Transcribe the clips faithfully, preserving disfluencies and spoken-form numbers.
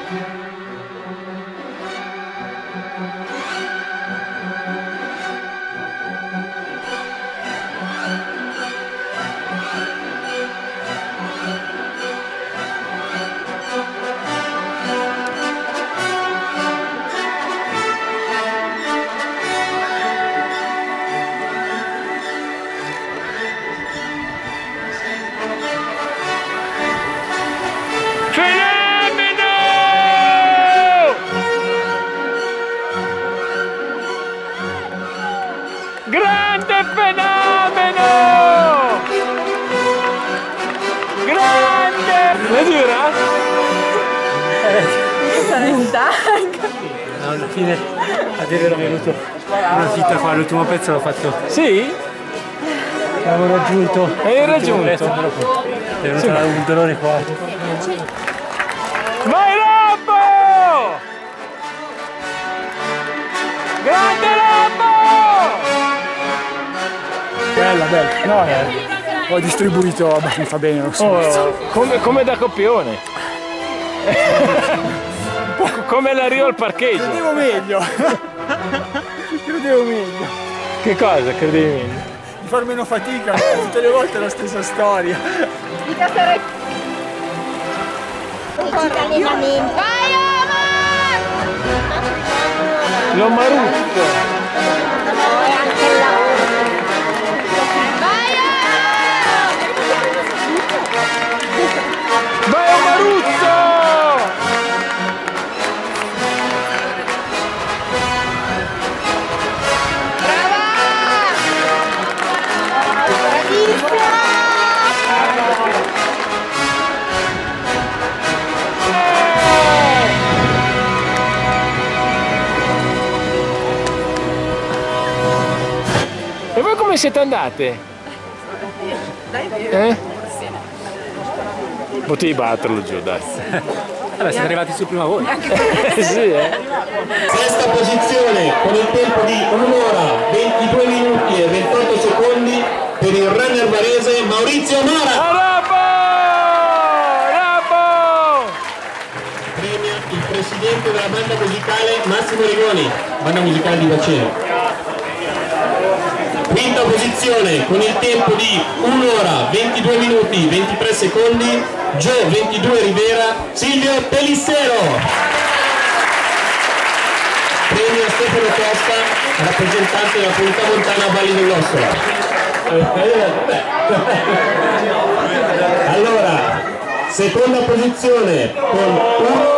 Grande fenomeno! Grande! La dura? Sono stanca. No, alla fine a dire ero venuto una fitta qua, l'ultimo pezzo l'ho fatto. Sì? L'avevo raggiunto. Hai raggiunto? Pezzo, però è venuto sì, un dolore qua. Vai Robbo! Grande Robbo! Bella, bella. No, eh, ho distribuito abbastanza bene lo sforzo. Oh, come, come da copione. Come l'arrivo al parcheggio. Credevo meglio. Credevo meglio. Che cosa credevi meglio? Di far meno fatica, tutte le volte è la stessa storia. Vai Omar! Lo marutto. Vai Maruzzo! Brava! Bravissima! E voi come siete andate? Eh? Potevi batterlo giù, dai. Vabbè, siete arrivati su prima voi. Eh sì, eh. Sesta posizione con il tempo di un'ora, ventidue minuti e ventotto secondi per il runner varese Maurizio Mara. Rabbo! Rabbo! Premia il presidente della banda musicale Massimo Rigoni, banda musicale di Baceno. Quinta posizione con il tempo di un'ora, ventidue minuti, ventitré secondi, Gio ventidue Rivera, Silvio Pelissero. Premio Stefano Costa, rappresentante della comunità montana Valli dell'Ossola. Allora, seconda posizione con uno.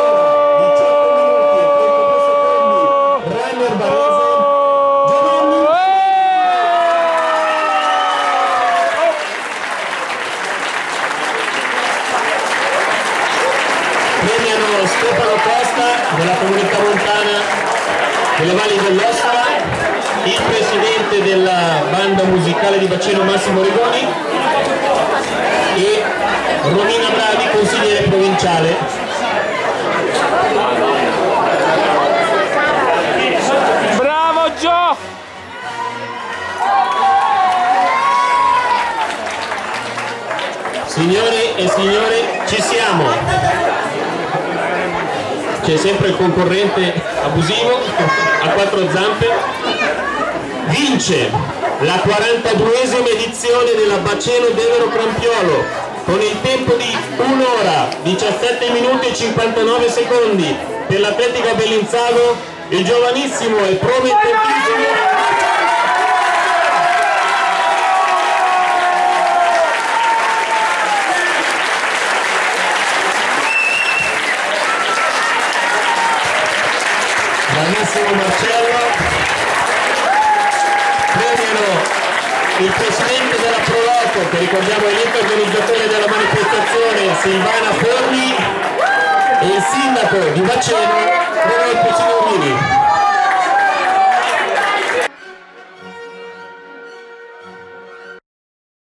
Stefano Costa della comunità montana delle Valli dell'Ossola, il presidente della banda musicale di Baceno Massimo Rigoni e Romina Bravi, consigliere provinciale. Bravo Gio! Signore e signori, ci siamo! C'è sempre il concorrente abusivo a quattro zampe. Vince la quarantaduesima edizione della Baceno Devero Crampiolo con il tempo di un'ora, diciassette minuti e cinquantanove secondi per l'Atletica Bellinzago, il giovanissimo e promettentissimo bravissimo Marcello. Premiano il presidente della Proloco, che ricordiamo è l'interorganizzatore della manifestazione, Silvana Forni, e il sindaco di Baceno, Rodolfo Signorini.